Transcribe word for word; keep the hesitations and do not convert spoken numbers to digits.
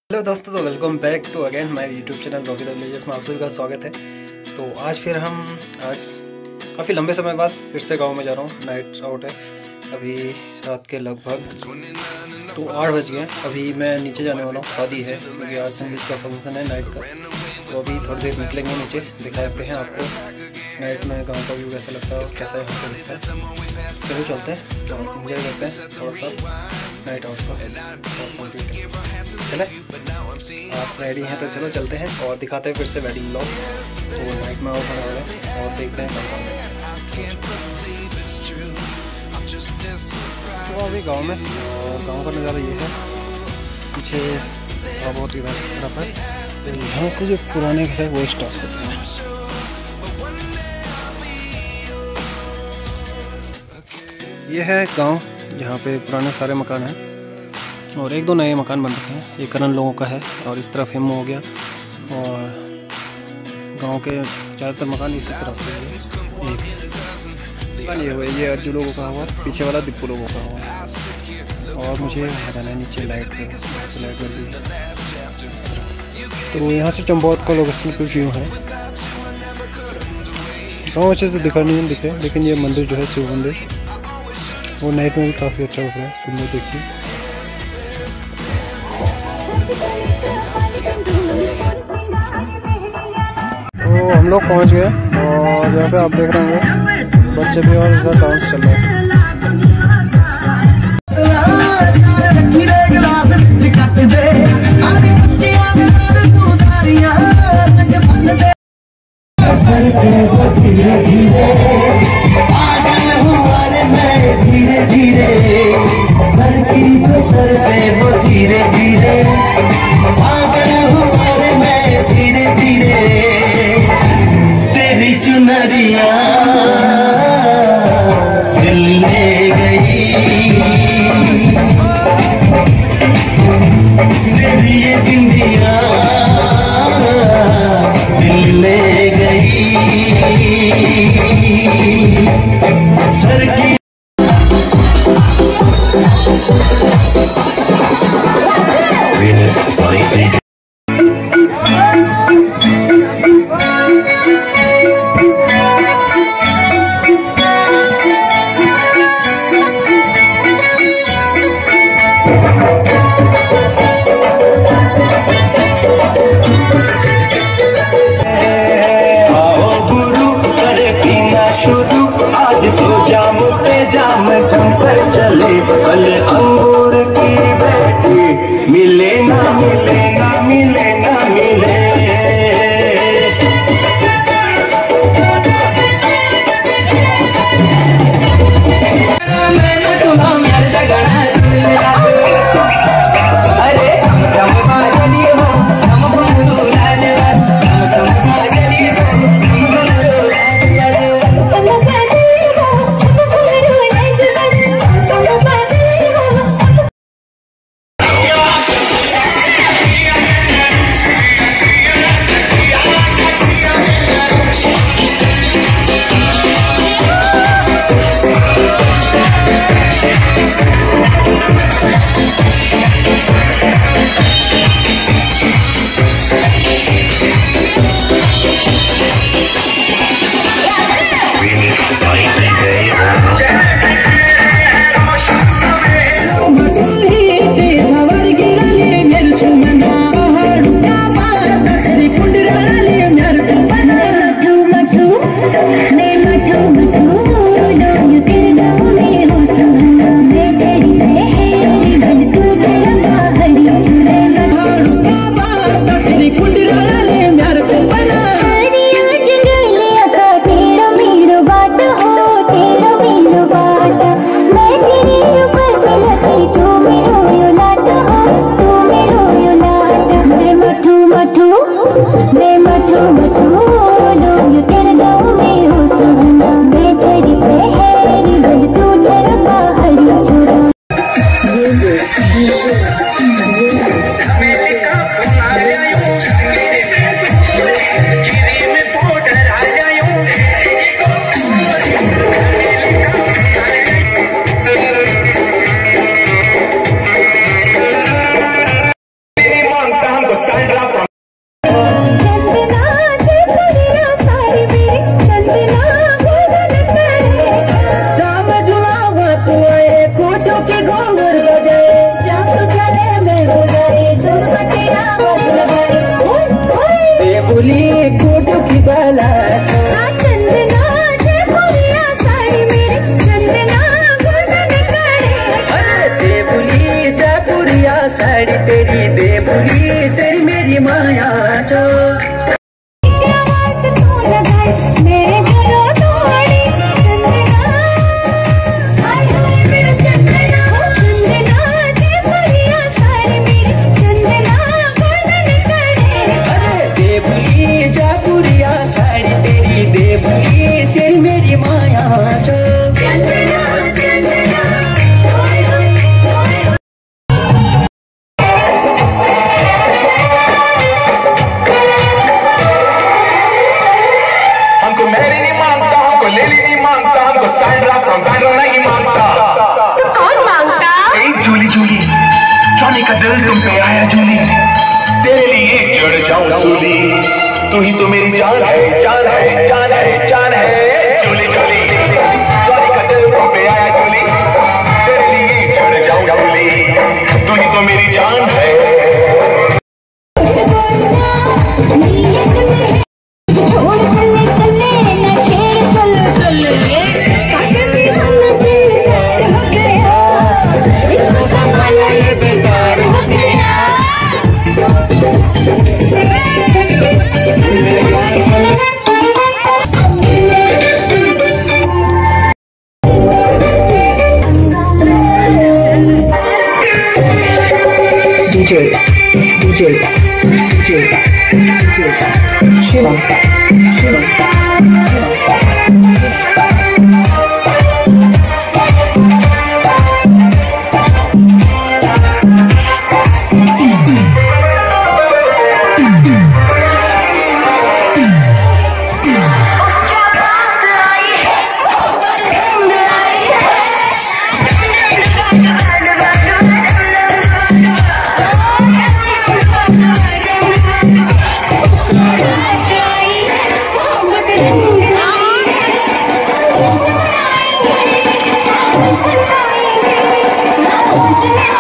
Hello दोस्तों, तो welcome back to again my YouTube channel Rocky the villages में आप सभी का स्वागत है। तो आज फिर हम आज काफ़ी लंबे समय बाद फिर से गांव में जा रहा हूँ। नाइट आउट है, अभी रात के लगभग तो आठ बज गए। अभी मैं नीचे जाने वाला हूँ, शादी है क्योंकि आज संगीत का फंक्शन है नाइट का। तो अभी थोड़ी देर निकलेंगे नीचे, दिखाते हैं आपको नाइट में गाँव का व्यू कैसा लगता है और कैसा यहाँ से दिखता है। चलो चलते हैं और इंजॉय करते हैं थोड़ा सा नाइट आउट का। चले, आप रेडी हैं तो चलो चलते हैं और दिखाते हैं फिर से वेडिंग ब्लॉग। तो नाइट में आउट होने वाले और देखते हैं कहाँ कहाँ। तो अभी गांव में, और गांव का नज़ारा ये है, पीछे बहुत ही तरफ है। तो यहाँ से जो पुराने घर है वो स्टार्ट करते हैं। ये है गांव, जहाँ पे पुराने सारे मकान हैं और एक दो नए मकान बन रखे हैं। ये करण लोगों का है और इस तरफ हिम हो गया, और गांव के ज़्यादातर मकान इसी तरफ है। एक ये हुआ, ये अर्जू लोगों का हुआ, पीछे वाला दीपू लोगों का हुआ। और मुझे हटाना है नीचे लाइट पे, लाइट जल रही है। तो यहाँ से चंबौत का लोकेशन कुछ यूँ है। गाँव अच्छे से दिखा नहीं दिखे, लेकिन ये मंदिर जो है शिव मंदिर, वो नाइट में भी काफ़ी अच्छा लग रहा है, सुंदर देखिए। तो हम लोग पहुंच गए और यहाँ पे आप देख रहे होंगे बच्चे भी और इधर डांस चल रहा है। धीरे धीरे सर की तो सर से वो धीरे धीरे पागल हुआ रे मैं धीरे धीरे तेरी चुनरिया दिल ले गई, तेरी ये बिंदिया दिल ले गई। सर की भले अंगूर की बेटी मिले ना मिले ना मिले ना मिले। मैंने सुना मेरे लगना अरे हम चमका जली हो हम भूलू लाने हम चमका जली हो हम भूलू लाने चमका जली हो हम भूलू लाने। तेरी बेबुली तेरी मेरी माया जो का दिल तुम पे आया जूली, तेरे लिए चढ़ जाऊं सूली, तू ही तो मेरी जान है, जान है, जान है, जान है। जूली जूली जॉनी का दिल तुम पे आया जूली, तेरे लिए चढ़ जाऊं सूली, तू ही तो मेरी जान है। DJ, DJ, DJ, DJ, Shivanta, Shivanta, Yeah.